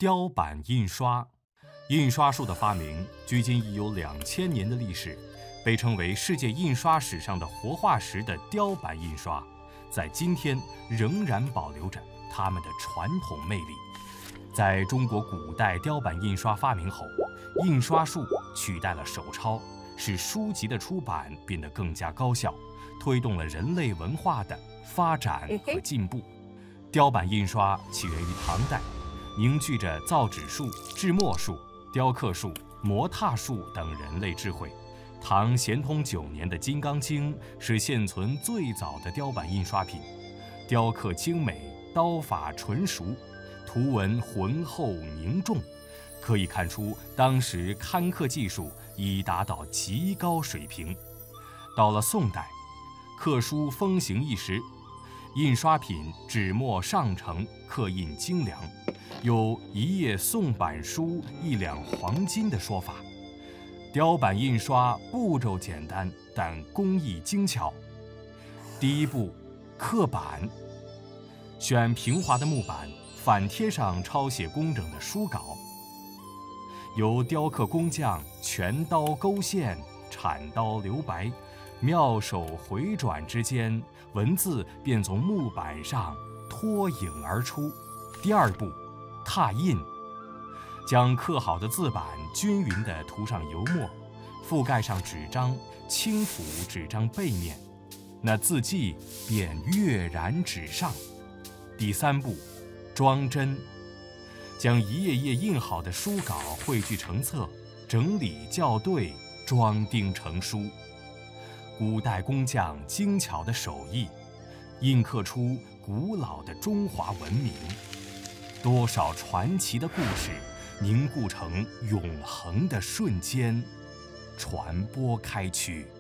雕版印刷。印刷术的发明距今已有2000年的历史，被称为世界印刷史上的活化石的雕版印刷，在今天仍然保留着它们的传统魅力。在中国古代雕版印刷发明后，印刷术取代了手抄，使书籍的出版变得更加高效，推动了人类文化的发展和进步。雕版印刷起源于唐代，凝聚着造纸术、制墨术、雕刻术、模拓术等人类智慧。唐咸通9年的《金刚经》是现存最早的雕版印刷品，雕刻精美，刀法纯熟，图文浑厚凝重，可以看出当时刊刻技术已达到极高水平。到了宋代，刻书风行一时，印刷品纸墨上乘，刻印精良，有一页宋版书1两黄金的说法。雕版印刷步骤简单，但工艺精巧。第一步，刻版，选平滑的木板，反贴上抄写工整的书稿，由雕刻工匠拳刀勾线，铲刀留白，妙手回转之间，文字便从木板上脱颖而出。第二步，拓印，将刻好的字板均匀地涂上油墨，覆盖上纸张，轻抚纸张背面，那字迹便跃然纸上。第三步，装帧，将一页页印好的书稿汇聚成册，整理校对，装订成书。古代工匠精巧的手艺，印刻出古老的中华文明，多少传奇的故事凝固成永恒的瞬间，传播开去。